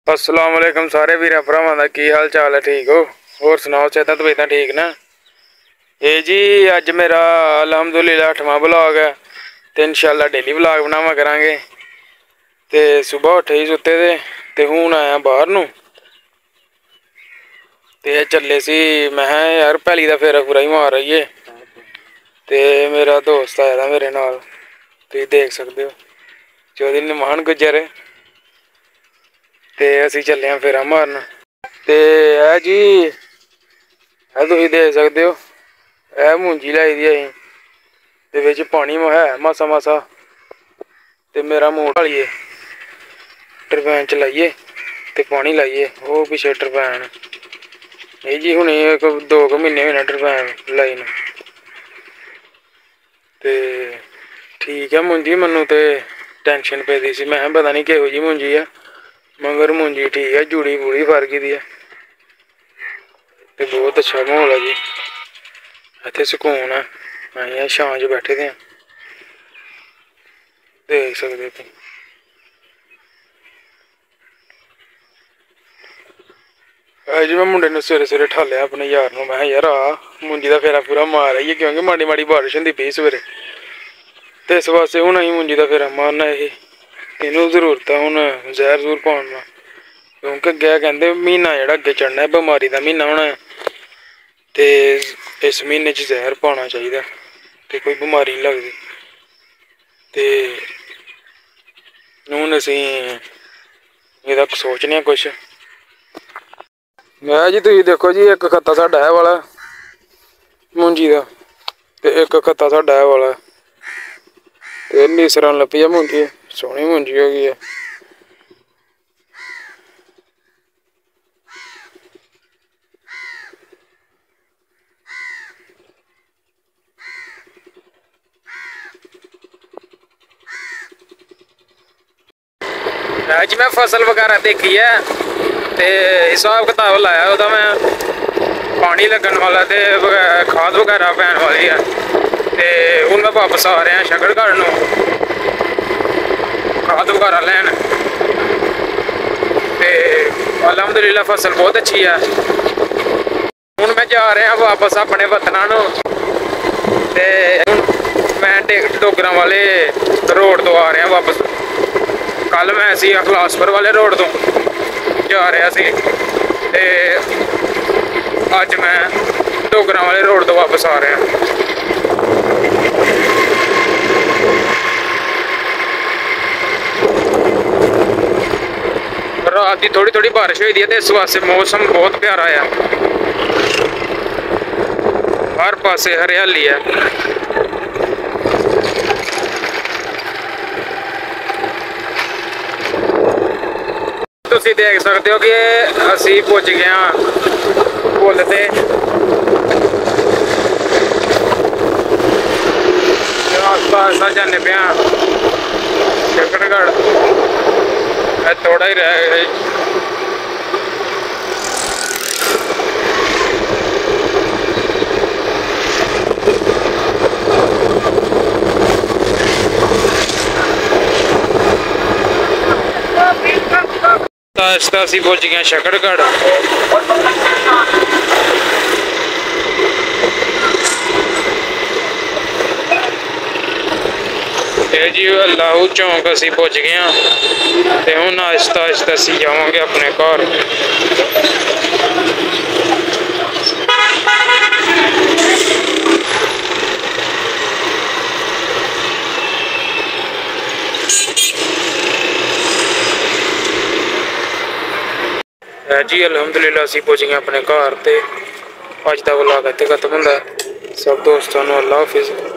अस्सलाम वालेकुम सारे वीर भरावां दा की हाल चाल है? ठीक हो? और सुनाओ, सेहतां तबीयतां ठीक ना? ये जी अज मेरा अलहमदुलिल्लाह 8वां ब्लॉग है तो इंशाल्लाह डेली ब्लॉग बनावा करांगे। तो सुबह उठे ही सुते ते हूँ आया बाहर नूं ते चले सी। मैं यार पैली दा फेरा पूरा ही मार आईए। ते मेरा दोस्त आया था मेरे नाल, तुसीं देख सकते हो, चौधरी निमान गुज्जर। ते असीं चले आं फेरा मारन। ते है जी, तुसीं देख सकते हो, यह मुंजी लाई दी असीं ते बिच पानी है मासा मासा। ते मेरा मूंह ढालिए टरपैन चलाइए ते पानी लाइए, वो पिछे टरपैन ये जी हुणे 2 महीने होए ने टरपैन लाई नूं। ते ठीक है मुंजी, मन्नू ते टेंशन पेदी सी, मैं पता नहीं किहो जी मुंजी है, मगर मुंजी ठीक है, जुड़ी पूरी फर्क दी है। ते बहुत अच्छा माहौल है जी, इत्थे सुकून है। असीं छां च बैठे दे आं, देख सकदे तुसीं। अज मैं मुंडे नूं सवेरे सवेरे ठालेआ अपने यार नूं, मैं यार आ मुंजी दा फेरा पूरा मार आईए, क्योंकि माड़ी माड़ी बारिश होंदी पई सवेरे। ते इस वास्ते हुण असीं मुंजी दा फेरा मारन आए ही। इनू जरूरत है हुण जहर जूर पाउण दा, क्योंकि अग्गें कहंदे म्हीना जेह्ड़ा अग्गें चढ़ना है बमारी दा म्हीना होना है। ते इस म्हीने च जहर पाना चाहिदा ते कोई बमारी नहीं लगदी। ते हून असीं एह्दा सोचने आं कुछ। मैं जी तुसीं देखो जी, एक खत्ता साडा ऐ वाला मुंजी दा ते एक खत्ता साडा ऐ वाला, ते निसरन लप्पी ऐ मुंजी, सोहनी मुंजी हो गई है। अज मैं फसल वगैरह देखी है ते हिसाब किताब लाया ओह्दा, मैं पानी लगन वाला ते खाद वगैरह पैन वाली है। ते हून मैं वापस आ रहा शकरगढ़ नूं खाद वगैरह लैन। ते अलहमदुलिल्लाह फसल बहुत अच्छी है। हून मैं जा रहा वापस अपने वतना नूं ते मैं डोगरां वाले रोड तो आ रहा वापस। कल मैं सी अखलासपुर वाले रोड तो जा रहा सी ते अज मैं डोगरां वाले रोड तो वापस आ रहा। रात की थोड़ी थोड़ी बारिश हुई है, इस वास्ते मौसम बहुत प्यारा है, हर पासे हरियाली है। तुसीं देख सकते हो कि असीं पुज गए पुल ते। आस्ता आस्ता जाने पे शकरगढ़, थोड़ा ही रह गया। आस्ता असीं पुज गए शकरगढ़। जी अल्लाहू चौंक असीं पुज गए ते हुण आहिस्ता आहिस्ता असीं जावांगे अपने घर। जी अलहमदुलिल्लाह असीं पुज गए अपने घर ते अज दा व्लॉग इत्थे खत्म हुंदा है। सब दोस्तां नूं अल्लाह हाफिज़।